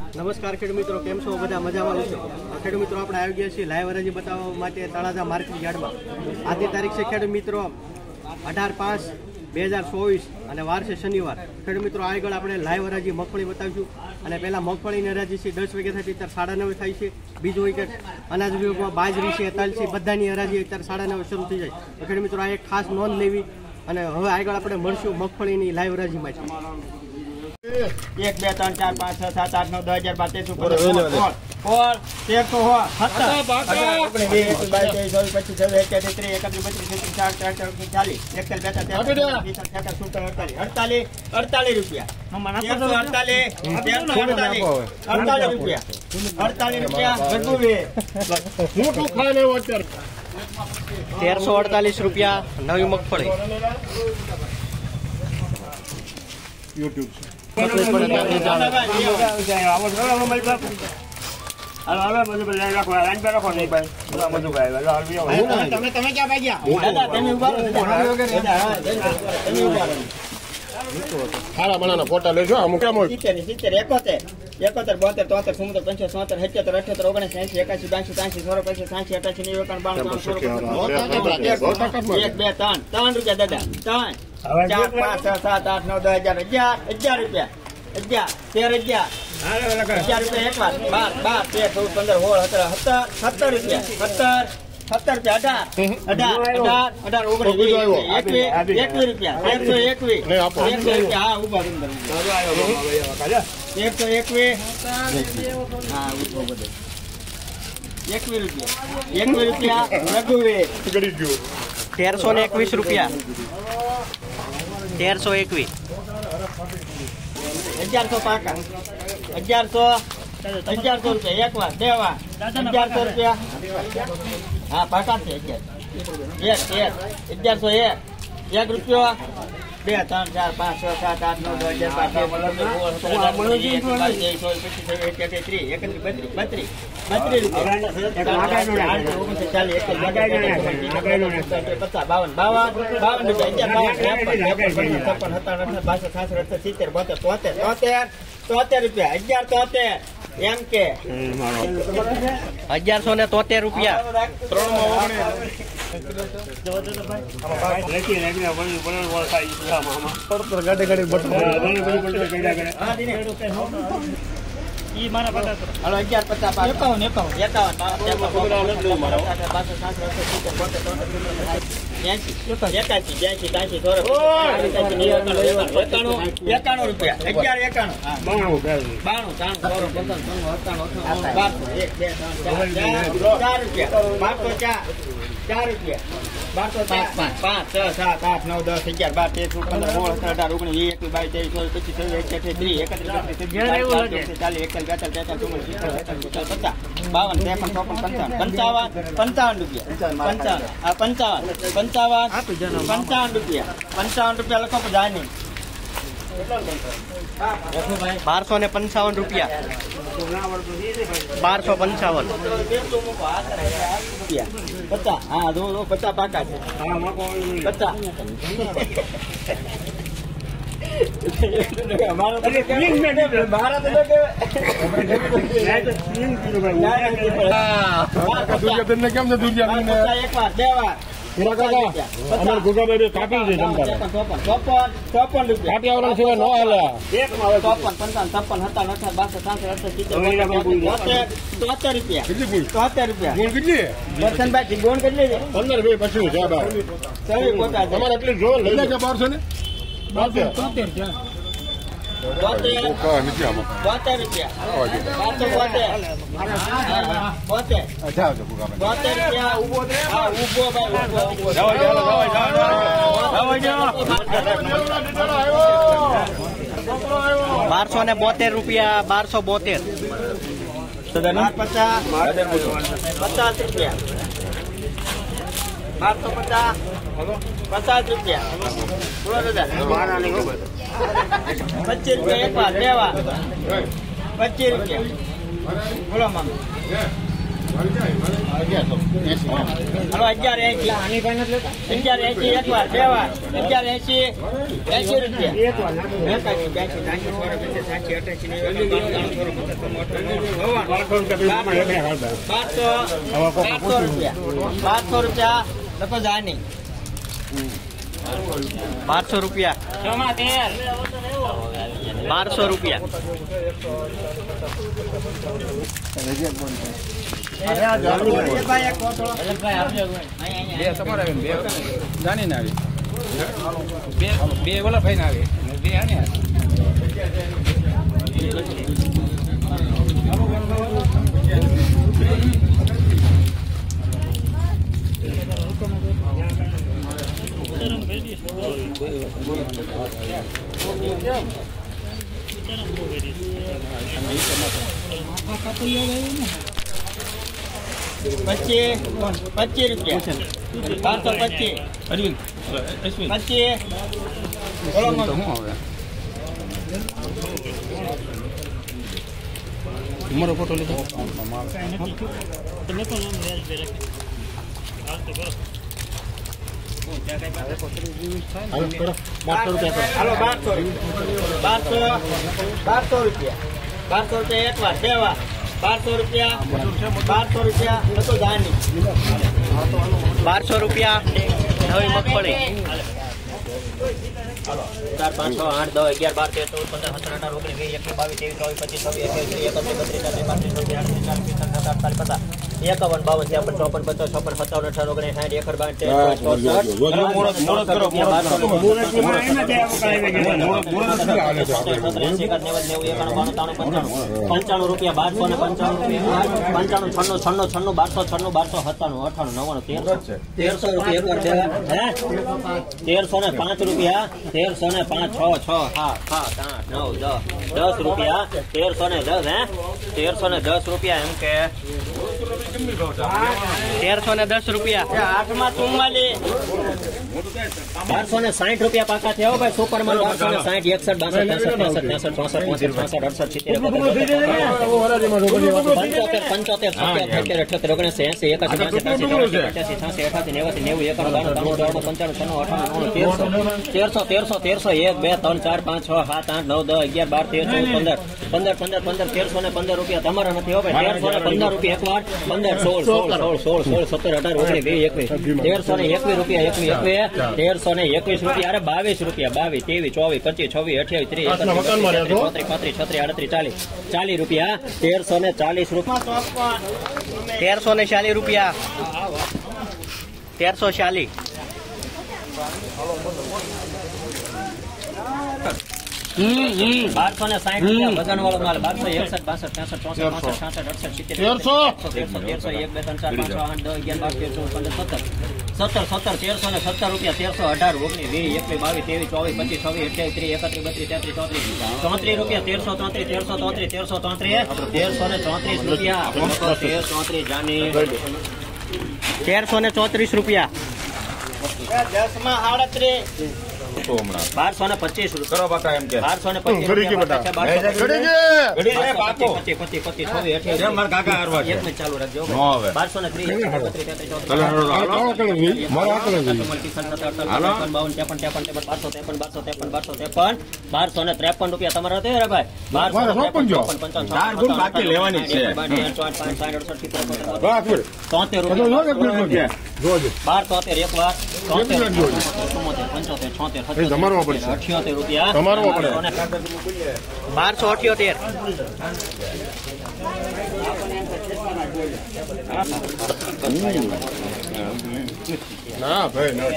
નમસ્કાર ખેડૂત મિત્રો, કેમ છો? બધા મજામાં છો? ખેડૂત મિત્રો, આપણે આવી ગયા છીએ લાઈવ હરાજી બતાવવા માટે તળાજા માર્કેટ યાર્ડમાં. આજની તારીખ છે ખેડૂત મિત્રો 18/5/2024 અને વાર છે શનિવાર. ખેડૂત મિત્રો, આગળ આપણે લાઈવ હરાજી મગફળી બતાવીશું. અને પહેલા મગફળીની હરાજી છે 10 વાગ્યા થતી અત્યારે 9:30 થાય છે. બીજું હોય કે અનાજ વિભાગમાં બાજરી છે, તલ છે, બધાની હરાજી અત્યારે 9:30 શરૂ થઈ જાય. તો ખેડૂત મિત્રો, આ એક ખાસ નોંધ લેવી. અને હવે આગળ આપણે મળશું મગફળીની લાઈવ હરાજીમાં. 1 2 3 4 5 6 7 8 9 10 11 12 13 14 ₹1348 નવી મગફળી. YouTube સારા બનાના ફોટા લેજો. અમુક 71 72 73 74 75 76 77 78 19 80 3 રૂપિયા દાદા. 3 4 5 6 7 8 9 10 11 રૂપિયા. 11 11 એક વાર 12 13 14 15 16 17 રૂપિયા. 17 રૂપિયા. 18 રૂપિયા. 121 હા ઉભા 121 હા ઉભો બધો 21 રૂપિયા. રઘુવે કરી ગયો ₹1321 1321 1100 પાકા. 1100 રૂપિયા એક વાર 2 વાર 1100 રૂપિયા હા પાકા છે. 1101 1 રૂપિયો 2 3 4 5 6 7 8 ₹1173 એમ કે 1173 રૂપિયા. હાલો 55 રૂપિયા લખો જાય નહીં. 1255 રૂપિયા. 1255 50 હા 50 પાકા છે. 50 કેમ ને દુનિયા એક વાર 2 વાર અમારે ગુગાભાઈ કાપી છે 54 રૂપિયા સિવાય ન હાલે. 54 55 દર્શનભાઈ ગોણ કેટલી છે? 15 પછી છે તમારે એટલી જો લઈ લે 1200 ને 72 રૂપિયા. 1272 50 રૂપિયા. 50 રૂપિયા બોલો દાદા. 25 રૂપિયા એક વાર 2 વાર 25 રૂપિયા બોલો મામા. હલો 1180 1180 એક વાર બે વાર 1180 રૂપિયા 1200 રૂપિયા લખો જાની 1200 રૂપિયા 1200 રૂપિયા બે ઓલા ભાઈ ના આવે બે આને ₹25 રૂપિયા 1225 તમારો ફોટો લીધો હાલો 1200 રૂપિયા એક વાર બે વાર 1200 રૂપિયા લખો જાની 1200 રૂપિયા નવી મગફળી 4 5 6 8 10 11 12 13 14 15 17 18 19 20 21 22 23 24 25 26 27 28 29 30 31 32 33 34 35 51 52 53 54 55 56 57 58 59 રૂપિયા 1305 રૂપિયા 1305 6 6 7 8 9 10 રૂપિયા 1310 1310 રૂપિયા એમ કે 1310 રૂપિયા 1260 રૂપિયા પાકા થયા ભાઈ સુપર માલ 1260 61 62 63 64 65 66 રૂપિયા તમારા નથી હો ભાઈ 1315 રૂપિયા એક વાર 15 16 17 18 19 20 21 1321 રૂપિયા 1321 રૂપિયા અરે 22 રૂપિયા 22 23 24 25 26 28 30 રૂપિયા 1340 રૂપિયા 1340 રૂપિયા 1340 1260 રૂપિયા વજન વાળો માલ 1261 62 63 64 65 68 1317 રૂપિયા 1318 19 20 21 22 23 24 25 26 28 31 32 33 34 1333 રૂપિયા 1334 જાની 1334 રૂપિયા 1225 કરો બાકા એમ કે 1225 મારા કાકા હારવા છે ચાલુ રાખજો નો હવે 1253 રૂપિયા તમારા તે ભાઈ 1255 બાકી લેવાની છે 73 રૂપિયા 1273 એક વાર 75 તમારો પડશે 78 રૂપિયા તમારો પડે 1278 ના ભાઈ ના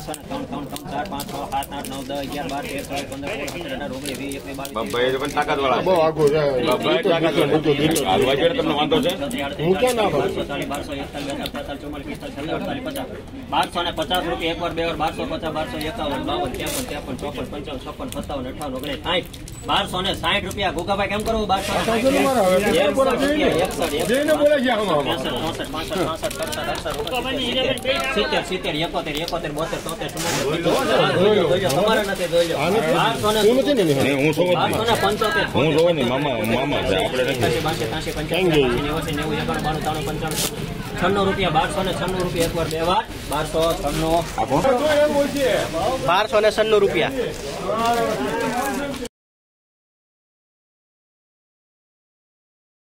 12 તાકાત વાળા બહુ આગળ જાય હાલવા જોઈએ તમને વાંધો છે હું ક્યાં ના ભાઈ 1250 રૂપિયા એક વાર બે વાર 1250 1251 52 ₹1260 રૂપિયા ગોગાભાઈ કેમ કરો? 1296 રૂપિયા 1296 રૂપિયા એકવાર બે વાર 1296 ₹1296